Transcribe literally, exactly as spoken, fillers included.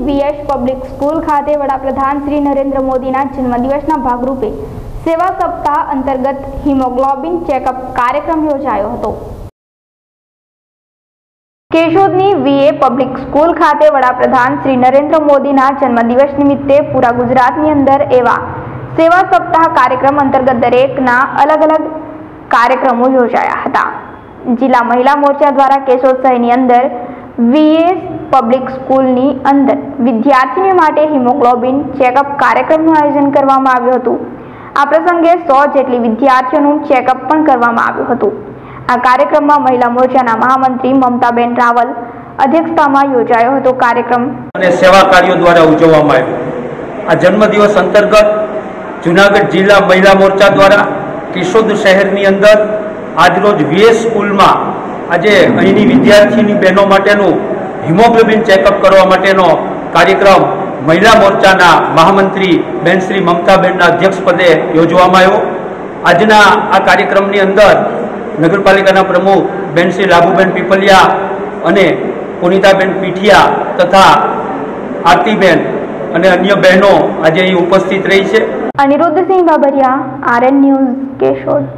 VS public school ખાતે વડાપ્રધાન શ્રી નરેન્દ્ર મોદીના જન્મદિવસના ભાગરૂપે સેવા સપ્તાહ અંતર્ગત હિમોગ્લોબિન ચેકઅપ કાર્યક્રમ યોજાયો હતો। કેશોદની વીએ પબ્લિક સ્કૂલ ખાતે વડાપ્રધાન શ્રી નરેન્દ્ર મોદીના જન્મદિવસ નિમિત્તે પૂરા ગુજરાતની અંદર એવા સેવા સપ્તાહ કાર્યક્રમ અંતર્ગત દરેકના અલગ અલગ કાર્યક્રમો યોજાયા હતા। જિલ્લા મહિલા મોરચા દ્વારા કેશોદ શહેરની અંદર વીએસ પબ્લિક સ્કૂલની અંદર વિદ્યાર્થીઓ માટે હિમોગ્લોબિન ચેકઅપ કાર્યક્રમનું આયોજન કરવામાં આવ્યું હતું। આ પ્રસંગે સો જેટલી વિદ્યાર્થીઓનું ચેકઅપ પણ કરવામાં આવ્યું હતું। આ કાર્યક્રમમાં મહિલા મોરચાના મહામંત્રી મમતાબેન રાવલ અધ્યક્ષતામાં યોજાયો હતો। કાર્યક્રમ અને સેવા કાર્યો દ્વારા ઉજવવામાં આવ્યો। આ જન્મદિવસ અંતર્ગત જૂનાગઢ જિલ્લા મહિલા મોરચા દ્વારા કેશોદ શહેરની અંદર આજરોજ વીએસ સ્કૂલમાં આજે અહીંની વિદ્યાર્થીની બહેનો માટેનું હિમોગ્લોબિન ચેકઅપ કરવા માટેનો કાર્યક્રમ મહિલા મોરચાના મહામંત્રી બેન શ્રી મમતાબેનના અધ્યક્ષપદે યોજવામાં આવ્યો। આજના આ કાર્યક્રમની અંદર નગરપાલિકાના પ્રમુખ બેન શ્રી લાભુબેન પીપલિયા અને પુનિતાબેન પીઠિયા તથા આરતીબેન અને અન્ય બહેનો આજે અહીં ઉપસ્થિત રહી છે। Aniruddhsinh Babariya, RN news, Keshod.